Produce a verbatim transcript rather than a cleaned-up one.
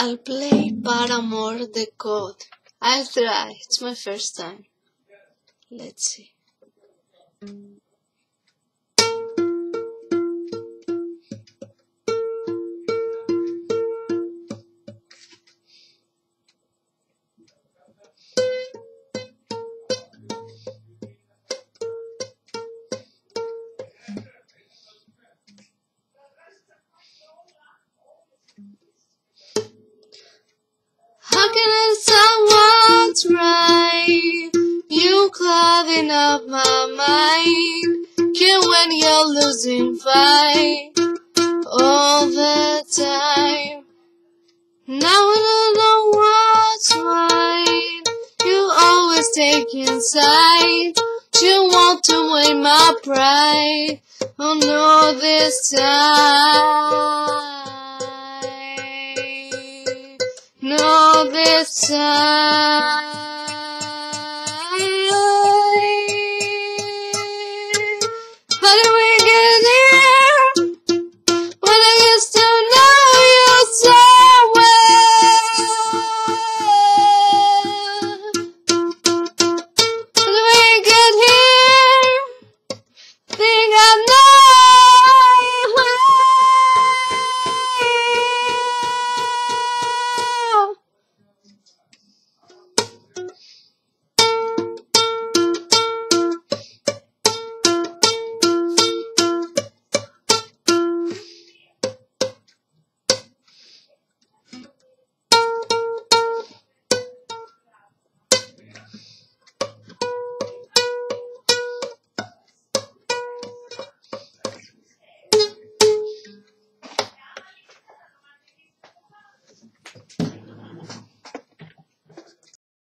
I'll play Paramore the Code. I'll try. It's my first time. Let's see. How can I tell what's right? You clouding up my mind. Can't when you're losing fight all the time. Now I don't know what's right. You always taking sides. You want to win my pride. Oh no, this time. No, this time.